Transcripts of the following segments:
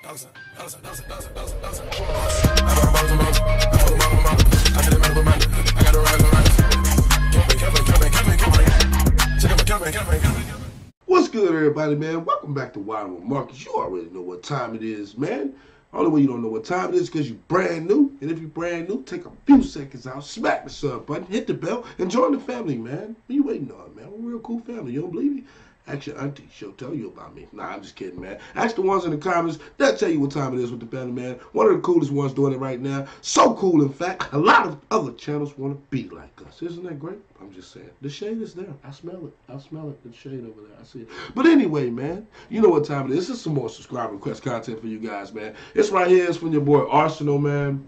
What's good, everybody, man? Welcome back to Wild with Marcus. You already know what time it is, man. Only way you don't know what time it is because you're brand new. And if you're brand new, take a few seconds out, smack the sub button, hit the bell, and join the family, man. What you waiting on, man? We're a real cool family. You don't believe me? Ask your auntie. She'll tell you about me. Nah, I'm just kidding, man. Ask the ones in the comments. They'll tell you what time it is with the family, man. One of the coolest ones doing it right now. So cool, in fact. A lot of other channels want to be like us. Isn't that great? I'm just saying. The shade is there. I smell it. I smell it. The shade over there. I see it. But anyway, man, you know what time it is. This is some more subscriber request content for you guys, man. It's right here. It's from your boy Arsenal, man.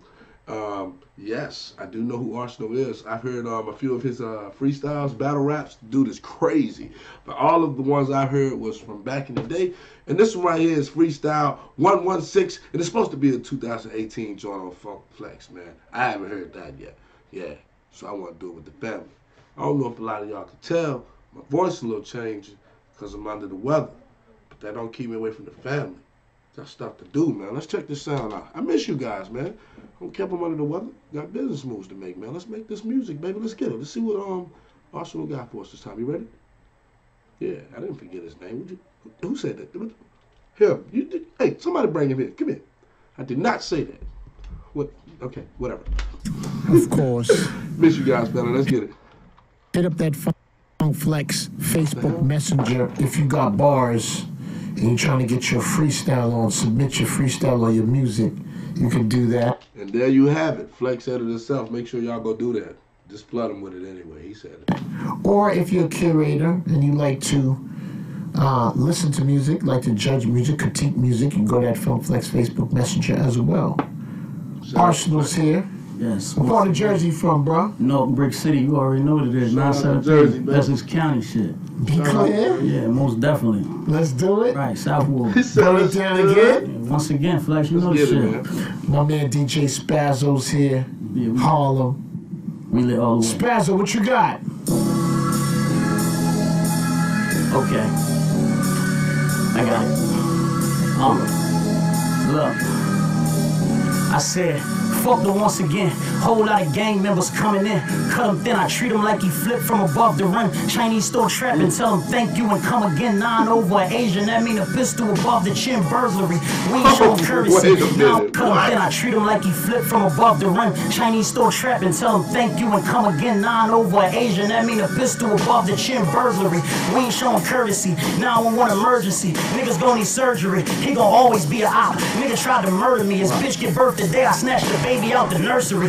Yes, I do know who Arsenal is. I've heard a few of his freestyles, battle raps. Dude is crazy. But all of the ones I heard was from back in the day. And this one right here is Freestyle 116. And it's supposed to be a 2018 joint on Funk Flex, man. I haven't heard that yet. Yeah, so I want to do it with the family. I don't know if a lot of y'all can tell. My voice a little changing because I'm under the weather. But that don't keep me away from the family. Got stuff to do, man. Let's check this sound out. I miss you guys, man. Don't keep them under the weather. Got business moves to make, man. Let's make this music, baby. Let's get it. Let's see what Arsenal got for us this time. You ready? Yeah, I didn't forget his name. Who said that? Him. You did. Hey, somebody bring him here. Come here. I did not say that. What? Okay, whatever. Of course. Miss you guys, better. Let's get it. Hit up that Funk Flex Facebook Messenger if you got bars and you're trying to get your freestyle on, submit your freestyle or your music, you can do that. And there you have it. Flex said it himself. Make sure y'all go do that. Just flood him with it anyway. He said it. Or if you're a curator and you like to listen to music, like to judge music, critique music, you can go to that Funk Flex Facebook Messenger as well. Arsenal's here. Yes. What part of Jersey you from, bro? North Brick City. You already know what it is. Shout out to Jersey, 917. man. That's his county shit. Be clear. Yeah, most definitely. Let's do it. Right, Southwood. Burn it down again. Once again, Flex, you know the Let's shit. get it, man. My man DJ Spazzo's here. Yeah, Harlem. we lit all the way. Spazzo, what you got? Okay. I got it. Look. I said, fuck the once again. Whole lot of gang members coming in. Cut him thin, I treat him like he flipped from above the rim. Chinese store trapping, tell him thank you and come again. 9 over Asian, that mean a pistol above the chin, burglary. We ain't showing courtesy. Now cut him thin, I treat him like he flipped from above the rim. Chinese store trapping, tell him thank you and come again. 9 over Asian, that mean a pistol above the chin, burglary. We ain't showing courtesy. 911 emergency. Niggas gon' need surgery. He gon' always be a op. Nigga tried to murder me. His bitch get birthed today. I snatched the baby out the nursery.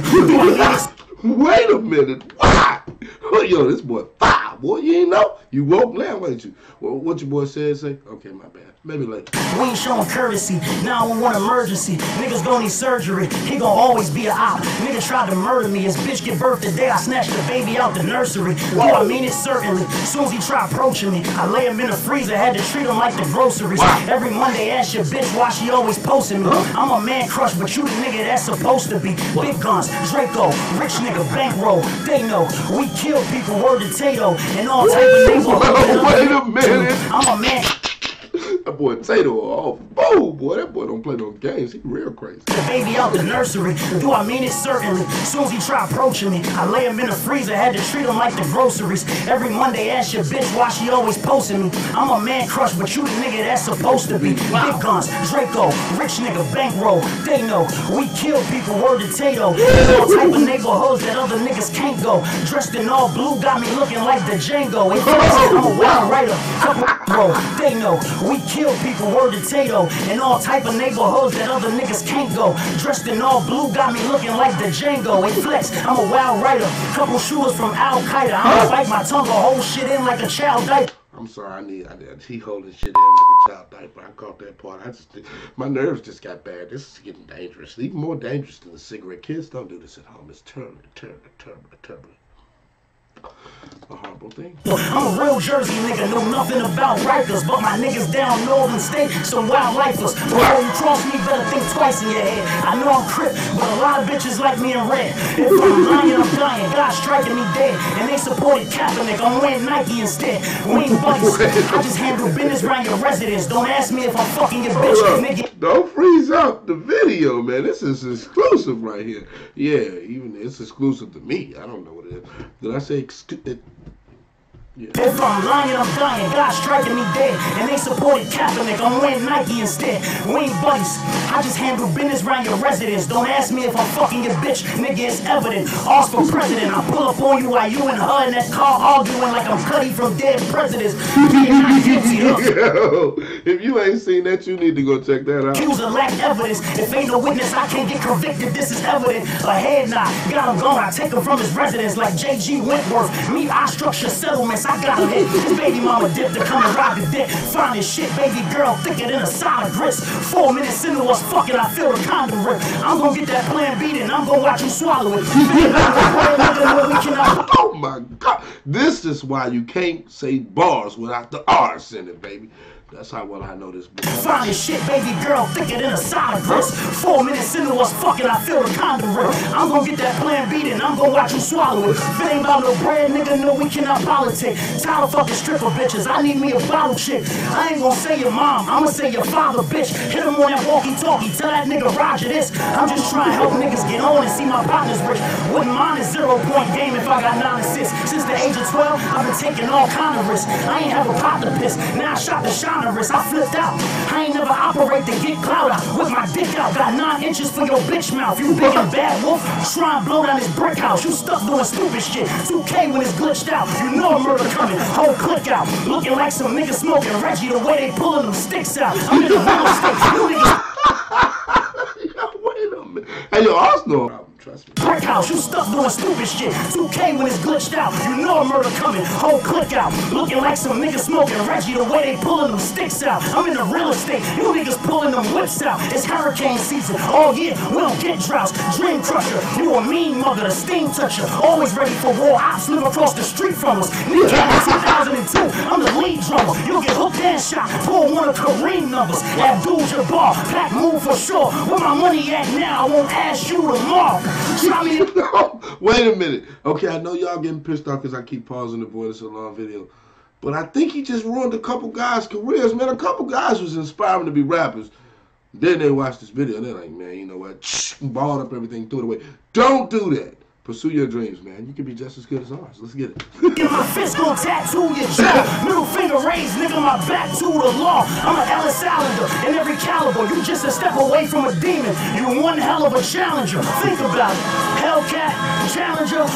Wait a minute. Why? Oh, yo, this boy fire, boy. You ain't know? You woke now, ain't you? Well, what your boy said, say? Okay, my bad. Maybe later. We ain't showing courtesy. 911 emergency. Niggas gon' need surgery. He gon' always be a op. Nigga tried to murder me. His bitch get birthed today. I snatched the baby out the nursery. Do I mean it? Certainly. Soon as he try approaching me, I lay him in the freezer. Had to treat him like the groceries. Every Monday, ask your bitch why she always posting me. I'm a man crush, but you the nigga that's supposed to be. Big guns, Draco, rich nigga, bankroll. They know we kill people. Word to Tato and all type of niggas. Wait a minute. I'm a man. That boy Tato, oh boy, that boy don't play no games. He real crazy. The baby out the nursery. Do I mean it? Certainly. Soon as he try approaching me, I lay him in the freezer. Had to treat him like the groceries. Every Monday, ask your bitch why she always posting me. I'm a man crush, but you the nigga that's supposed to be. Big guns, Draco, rich nigga, bankroll. They know we kill people. Word to Tato. And all type of neighborhoods that other niggas can't go. Dressed in all blue, got me looking like the Django. I'm a wild writer. Couple bro. They know we kill people. Word to Tato. And all type of neighborhoods that other niggas can't go. Dressed in all blue, got me looking like the Django. Hey Flex, I'm a wild writer. Couple shooters from Al Qaeda. I'ma bite my tongue or hold shit in like a child diaper. I'm sorry, he holding shit in like a child diaper. I caught that part. My nerves just got bad. This is getting dangerous. Even more dangerous than a cigarette. Kids don't do this at home. It's terrible. a horrible thing. I'm a real Jersey nigga, know nothing about Rikers, but my niggas down northern state, some wildlifers. Before you cross me, better think twice in your head. I know I'm crip, but a lot of bitches like me in red. If I'm lying, I'm dying, God striking me dead. And they supported Kaepernick, I'm wearing Nike instead. We ain't buddies, I just handle business around your residence. Don't ask me if I'm fucking your bitch, nigga. Don't freeze out the video, man. This is exclusive right here. Yeah, even it's exclusive to me. I don't know what it is. Did I say yeah. If I'm lying, I'm dying, God striking me dead. And they supported Kaepernick, I'm wearing Nike instead. We ain't buddies, I just handle business around your residence. Don't ask me if I'm fucking your bitch, nigga, it's evident. Ask for president, I pull up on you while you and her in that car arguing like I'm Cuddy from Dead Presidents. You're not guilty, Yo, if you ain't seen that, you need to go check that out. Accuser lack evidence. If ain't no witness, I can't get convicted. This is evident. A head nod, got him gone. I take him from his residence like J.G. Wentworth. Me, I structure settlements. I got him hit. His baby mama dipped to come and rob the dick. Find his shit, baby girl, thicker than a solid grist. 4 minutes into us fucking, I feel the condom rip. I'm gonna get that plan beat and I'm gonna watch you swallow it. Oh my God. This is why you can't say bars without the R's in it, baby. That's how well I know this boy. Find his shit, baby girl, thicker than a solid grist. 4 minutes into us fucking, I feel the condom rip. I'm gonna get that plan beat and I'm gonna watch you swallow it. If it ain't about no bread, nigga, no, we cannot politic. Tired of fucking stripper bitches, I need me a bottle chick. I ain't gonna say your mom, I'ma say your father, bitch. Hit him on that walkie-talkie, tell that nigga Roger this. I'm just trying to help niggas get on and see my partners rich. Wouldn't mind a 0-point game if I got 9 assists. Since the age of 12, I've been taking all kind of risks. I ain't have a pot to piss, now I shot the shiner. I flipped out. I ain't never operate to get clout out. With my dick out, got 9 inches for your bitch mouth. You big and bad wolf, try and blow down this brick house. You stuck doing stupid shit. 2K when it's glitched out. You know a murder coming. Whole click out. Looking like some niggas smoking Reggie the way they pulling them sticks out. I'm in the real estate. You niggas. Wait a minute. Hey, yo, Arsenal. Trust me. Brick house, you stuck doing stupid shit. 2K when it's glitched out. You know a murder coming. Whole click out. Looking like some niggas smoking Reggie the way they pulling them sticks out. I'm in the real estate. You niggas pulling them whips out. It's hurricane season. All year, we don't get droughts. Dream crusher. You a mean mother, the steam toucher. Always ready for war. Ops live across the street from us. Nigga, in 2002, I'm the lead drummer. You'll get hooked and shot. Pull one of Kareem numbers. Abdul-Jabbar. Pack move for sure. Where my money at now? I won't ask you tomorrow. Wait a minute. Okay, I know y'all getting pissed off because I keep pausing the boy. It's a long video. But I think he just ruined a couple guys' careers, man. A couple guys was inspiring to be rappers. Then they watched this video and they're like, man, you know what? Balled up everything, threw it away. Don't do that. Pursue your dreams, man. You can be just as good as ours. Let's get it. Get my fist gon' tattoo your jaw. Middle finger raised, nigga, my back to the law. I'm an Ellis Allender in every caliber. You just a step away from a demon. You one hell of a challenger. Think about it. Hellcat, challenger.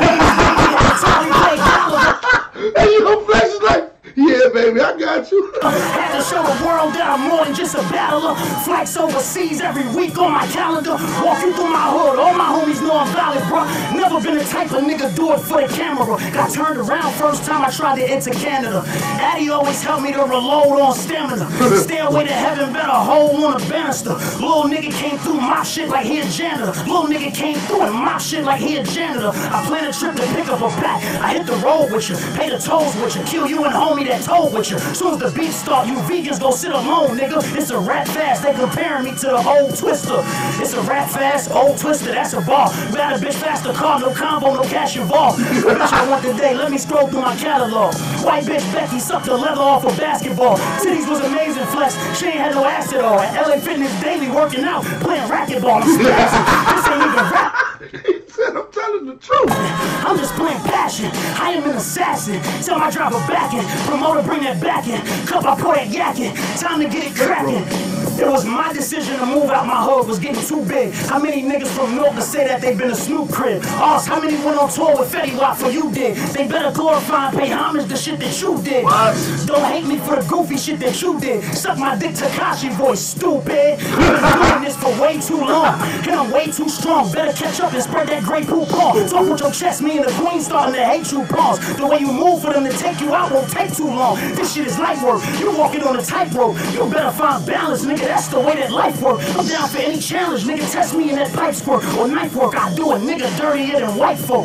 Hey, you gon' flex it like, yeah, baby, I got you. Had to show the world that I'm more than just a battler. Flights overseas every week on my calendar. Walk you through my hood, all my homies know I'm valid, bro. Never been the type of nigga do it for the camera. Got turned around first time I tried to enter Canada. Addy always helped me to reload on stamina. Stairway to heaven, better hold on a banister. Little nigga came through my shit like he a janitor. Little nigga came through and my shit like he a janitor. I plan a trip to pick up a pack. I hit the road with you, pay the tolls with you, kill you and homie that told with you. Soon as the beat start, you vegans go sit alone, nigga. It's a rap fast, they comparing me to the old Twister. It's a rap fast, old Twister, that's a bar. Bad a bitch faster car, no combo, no cash involved. Bitch, I want the day, let me scroll through my catalog. White bitch Becky sucked the leather off of basketball. Titties was amazing flex, she ain't had no ass at all. At LA Fitness daily working out, playing racquetball. I'm spazzing, this ain't even rap. He said I'm telling the truth. I'm just playing passion. I am an assassin. Tell my driver back in. Promoter bring that back in. Cup I pour that yak in. Time to get it cracking. It was my decision to move out my hood, was getting too big. How many niggas from Milton say that they've been a Snoop crib? Ask how many went on tour with Fetty Wap for you did? They better glorify and pay homage to shit that you did. What? Don't hate me for the goofy shit that you did. Suck my dick Tekashi voice, stupid. I've been doing this for way too long, and I'm way too strong. Better catch up and spread that great poop on. Talk with your chest, me and the queen starting to hate you pawns. The way you move for them to take you out won't take too long. This shit is light work. You walking on a tightrope. You better find balance, nigga. That's the way that life work. I'm down for any challenge, nigga. Test me in that pipe squirt or knife work. I do a nigga dirtier than white folks.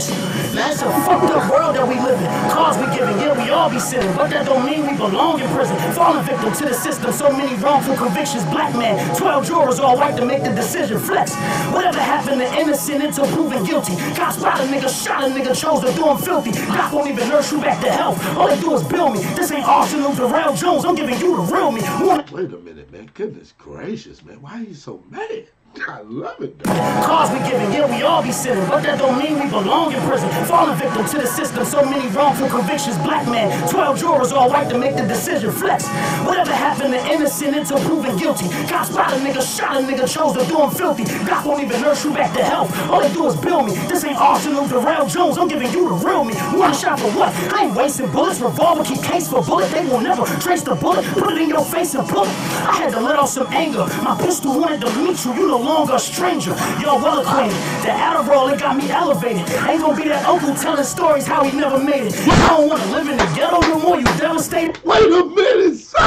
That's a fucked up world that we live in. Cause we giving, yeah, we all be sinning, but that don't mean we belong in prison. Falling victim to the system, so many wrongful convictions. Black man, 12 jurors all white to make the decision. Flex. Whatever happened to innocent until proven guilty? Got spot a nigga, shot a nigga, chose to do him filthy. Doc won't even nurse you back to health. All they do is bill me. This ain't Arsenal, Darrell Jones. I'm giving you the real me. Wait a minute, man. Goodness gracious, man. Why are you so mad? I love it, though. Cause we giving, yeah, we all be sinning, but that don't mean we belong in prison. Falling victim to the system, so many wrongful convictions. Black man, 12 jurors all white to make the decision. Flex. Whatever happened to innocent until proven guilty? Got spot a nigga, shot a nigga, chose to do him filthy. Doc won't even nurse you back to health. All they do is bill me. This ain't Arsenal, Darrell Jones. I'm giving you the real me. One shot for what? I ain't wasting bullets. Revolver keep case for bullet. They will never trace the bullet. Put it in your face and pull it. I had to let off some anger. My pistol wanted to meet you. You no longer a stranger. You're well acquainted. The Adderall, it got me elevated. Ain't gonna be that uncle telling stories how he never made it. I don't wanna live in the ghetto no more. You devastated. Wait a minute, son.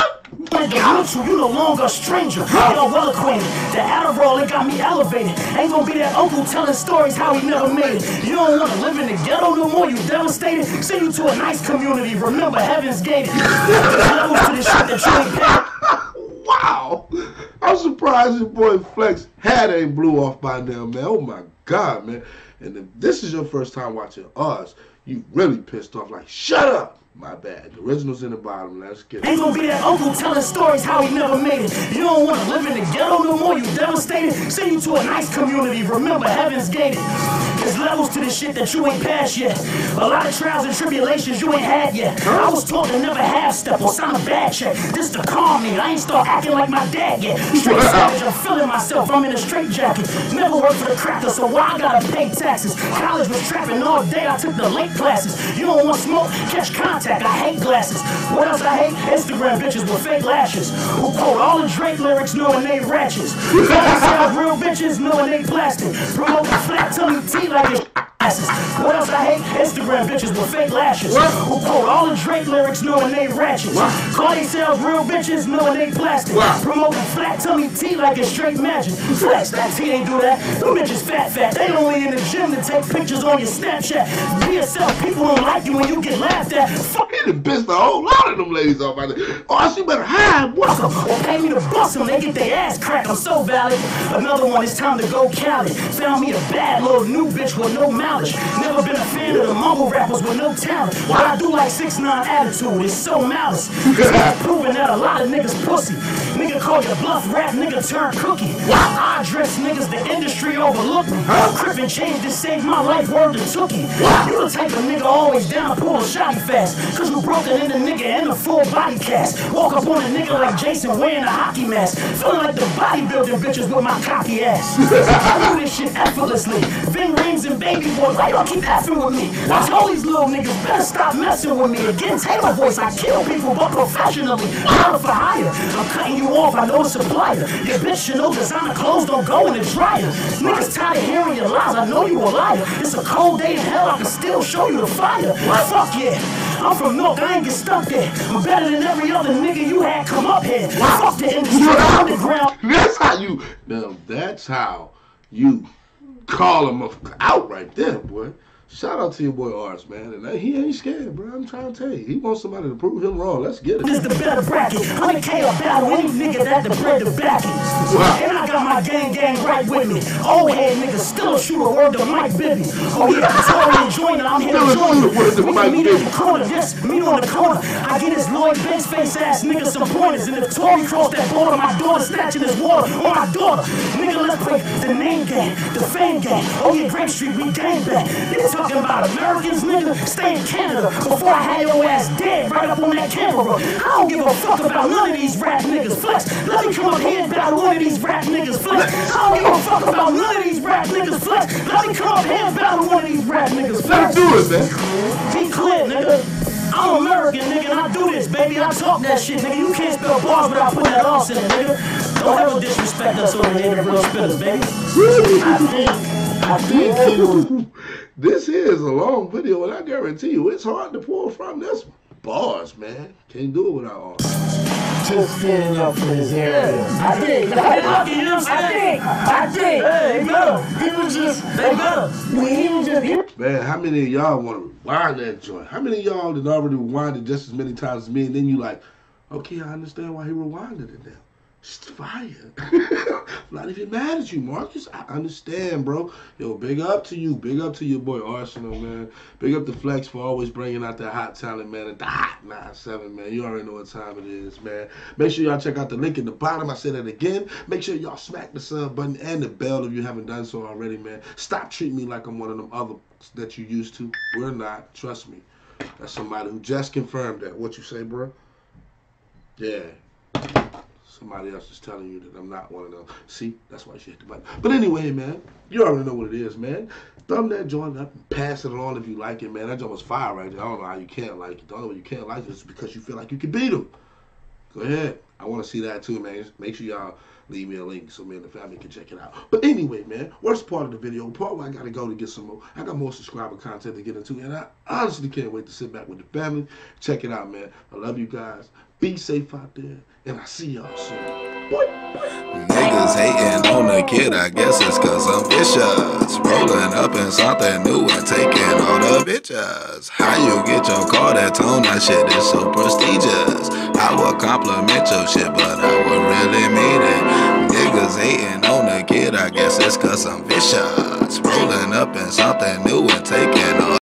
You no longer a stranger. You're well acquainted. The Adderall, it got me elevated. Ain't gonna be that uncle telling stories how he never made it. You don't wanna live in the ghetto no more. You devastated. Send you to a nice community. Remember, heaven's gated. Levels to the shit that you ain't paid. Wow. I'm surprised your boy Flex hat ain't blew off by now, man. Oh my God, man. And if this is your first time watching us, you really pissed off. Like, shut up. My bad. The original's in the bottom. Let's get it. Ain't gonna be that uncle telling stories how he never made it. You don't wanna live in the ghetto no more. You devastated. Send you to a nice community. Remember, heaven's gated. There's levels to this shit that you ain't passed yet. A lot of trials and tribulations you ain't had yet. I was taught to never half step or sign a bad check. This to calm me. I ain't start acting like my dad yet. Straight savage, I'm feeling myself. I'm in a straight jacket. Never worked for the cracker, so why I gotta pay taxes? College was trapping all day. I took the late classes. You don't want smoke? Catch contact. I hate glasses. What else I hate? Instagram bitches with fake lashes. Who quote all the Drake lyrics knowing they ratchets. Who sell real bitches knowing they plastic. Promote the flat tummy tea like it's glasses. What else I hate? Instagram bitches with fake lashes. Who quote all the Drake lyrics knowing they ratchets. Call themselves real bitches knowing they plastic. Promote the flat tummy tea like it's straight magic. Flex, that tea ain't do that. Them bitches fat. They only in the gym to take pictures on your Snapchat. Be yourself, people don't like you when you get laughed at. He done pissed a whole lot of them ladies off out there. Oh, she better hide. What? Or pay me to bust them, they get their ass cracked. I'm so valid. Another one, it's time to go Cali. Found me a bad little new bitch with no mileage. Never been a fan of the mumble rappers with no talent. But I do like 6ix9ine attitude, it's so malice. Cause that's proving that a lot of niggas pussy. Nigga call your bluff, rap nigga turn cookie. I dress niggas, the industry overlook me. Crip and change to save my life, word to Tookie. You the type of nigga always down to pull a shotty fast. Cause you broke it in the nigga in a full body cast. Walk up on a nigga like Jason wearing a hockey mask. Feeling like the bodybuilding bitches with my cocky ass. I do this shit effortlessly. Vin rings and baby boy, why y'all keep effing with me? I told these little niggas better stop messing with me. Again, Taylor voice, I kill people but professionally. Not for hire. I'm cutting you off, I know the supplier. Your bitch should know designer clothes don't go in the dryer. Niggas tired of hearing your lies, I know you a liar. It's a cold day in hell, I can still show you the fire. Fuck yeah. I'm from Milk, I ain't get stuck there. I'm better than every other nigga you had come up here. Fuck the industry, underground. That's how you call him out right there, boy. Shout out to your boy Arts, man. And he ain't scared, bro. I'm trying to tell you. He wants somebody to prove him wrong. Let's get it. This the better bracket. 100K or battle any nigga that the bread to back it. And I got my gang right with me. Old head niggas still a shooter, word to Mike Bibby. Oh yeah, Tory and Joyner, I'm here to join you. We can meet in the corner, yes, meet on the corner. I get his Lloyd Banks face ass nigga some pointers. And if Tory cross that border, my daughter snatching his water on my daughter. Nigga, let's play the name game, the fame game. Oh yeah, Grape Street, we gang back. Talking about Americans, nigga, stay in Canada before I had your ass dead right up on that camera. I don't give a fuck about none of these rap niggas. Flex, let me come up here and battle one of these rap niggas. Flex, I don't give a fuck about none of these rap niggas. Flex, let me come up here and battle one of these rap niggas. Flex, do it, man. Be clear, nigga. I'm American, nigga, and I do this, baby. I talk that shit, nigga. You can't spell bars without putting that arse in it, nigga. Don't ever disrespect us over here, the real spitters, baby. I think this here is a long video, and I guarantee you it's hard to pull from this. Bars, man. Can't do it without arse. just standing up for his area. I think. Lucky, you know what I'm saying? I think. Hey, they better. He was just, They better. he was just, Man, how many of y'all want to rewind that joint? How many of y'all that already rewinded just as many times as me, and then you like, okay, I understand why he rewinded it now. It's fire. I'm not even mad at you, Marcus. I understand, bro. Yo, big up to you. Big up to your boy Arsenal, man. Big up to Flex for always bringing out that hot talent, man. At the hot 9-7, man. You already know what time it is, man. Make sure y'all check out the link in the bottom. I said that again. Make sure y'all smack the sub button and the bell if you haven't done so already, man. Stop treating me like I'm one of them other that you used to. We're not. Trust me. That's somebody who just confirmed that. What you say, bro? Yeah. Somebody else is telling you that I'm not one of them. See, that's why she hit the button. But anyway, man, you already know what it is, man. Thumb that joint up and pass it on if you like it, man. That joint was fire right there. I don't know how you can't like it. The only way you can't like it is because you feel like you can beat them. Go ahead. I want to see that too, man. Make sure y'all leave me a link so me and the family can check it out. But anyway, man, worst part of the video, part where I got to go to get some more. I got more subscriber content to get into, and I honestly can't wait to sit back with the family. Check it out, man. I love you guys. Be safe out there, and I'll see y'all soon. Niggas hating on the kid, I guess it's cause I'm vicious. Rolling up in something new and taking all the bitches. How you get your car, that tone, that shit is so prestigious. I would compliment your shit, but I would really mean it. Niggas hating on the kid, I guess it's cause I'm vicious. Rolling up in something new